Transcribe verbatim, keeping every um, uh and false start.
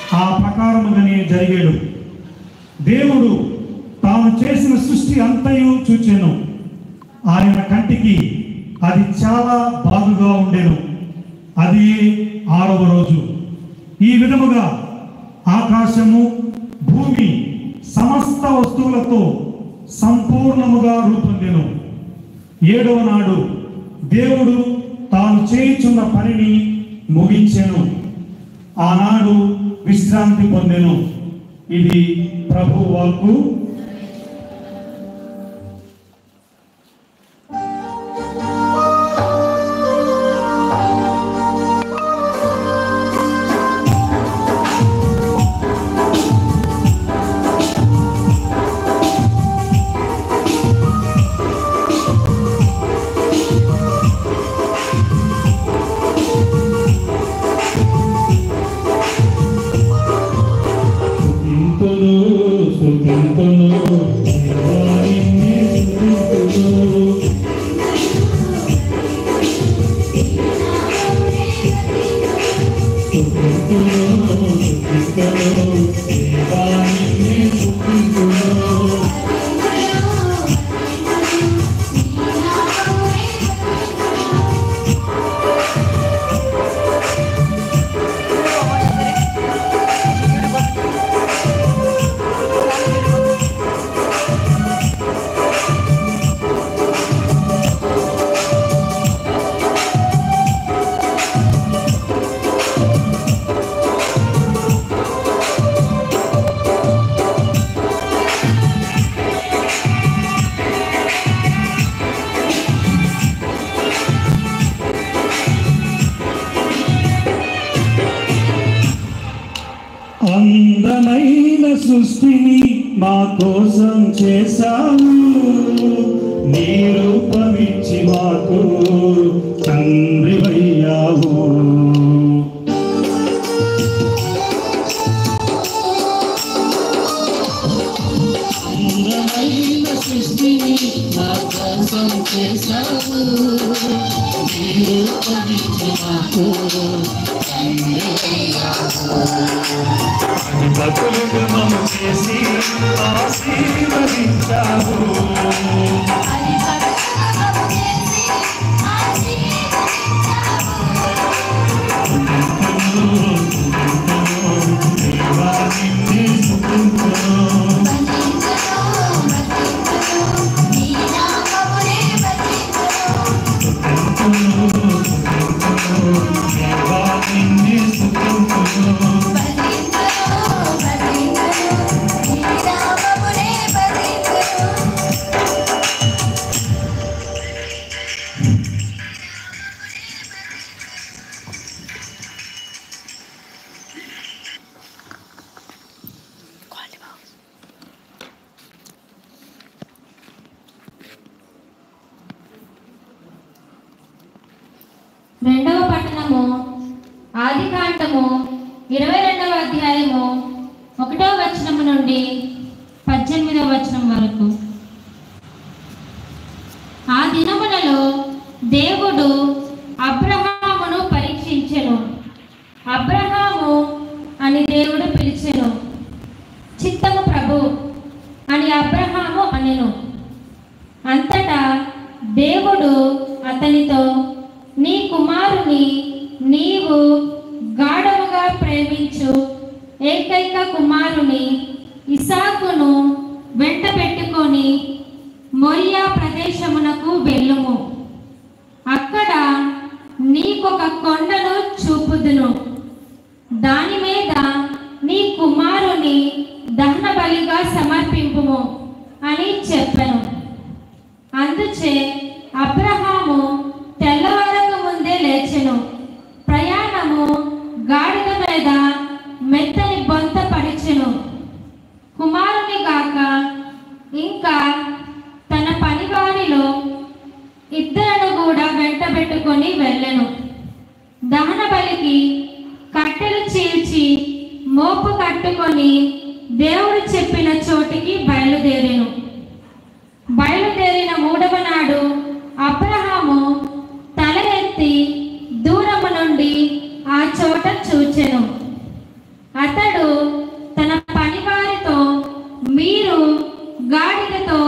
ఆ ప్రకారముగానే జరిగాడు. దేవుడు తాను చేసిన సృష్టి అంతయు చూచెను. ఆయన కంటికి అది చాలా బాగుగా ఉండెను. అది ఆరవ రోజు. ఈ విధముగా ఆకాశము భూమి సమస్త వస్తువులతో సంపూర్ణముగా రూపొందెను. ఏడవ నాడు దేవుడు తాను చేయుచున్న పనిని ముగించెను. ఆనాడు విశ్రాంతి పొందెను. ఇది ప్రభు వాక్కు. అందమైన సృష్టిని మా కోసం చేశావు. నీ రూపమిచ్చి మాకు తండ్రివయ్యావు. అందమైన సృష్టిని మా కోసం చేశావు. నీ రూపమిచ్చి మాకు భక్తులుగా మమ్ము చేసి ఆశీర్వదించావు. రెండవ పట్టణము ఆదికాండము ఇరవై రెండవ అధ్యాయము ఒకటవ వచనము నుండి పద్దెనిమిదవ వచనం వరకు. ఆ దినములలో దేవుడు అబ్రహామును పరీక్షించెను. అబ్రహాము అని దేవుడు పిలిచెను. చిత్తము ప్రభు అని అబ్రహాము అనెను. అంతటా దేవుడు అతనితో, నీ కుమారుని నీవు గాఢముగా ప్రేమించు ఏకైక కుమారుని ఇసాకును వెంట పెట్టుకొని మొరియా ప్రదేశమునకు వెళ్ళుము. అక్కడ నీకొక కొండను చూపుదును. దాని మీద నీ కుమారుని దహన బలిగా సమర్పింపుము అని చెప్పెను. అందుచే అబ్రహాము తెల్లవారక ముందే లేచెను. ప్రయాణము గాడిద మీద మెత్తని బొంత పడిచెను. కుమారుని గాక ఇంకా తన పనివారిలో ఇద్దరును కూడా వెంటబెట్టుకొని వెళ్ళెను. దహన బలికి కట్టెలు చీల్చి మోపు కట్టుకొని దేవుడు చెప్పిన చోటికి బయలుదేరెను. బయలుదేరిన మూడవ నాడు అబ్రహాము తల ఎత్తి దూరము నుండి ఆ చోట చూచెను. అతడు గాడిదతో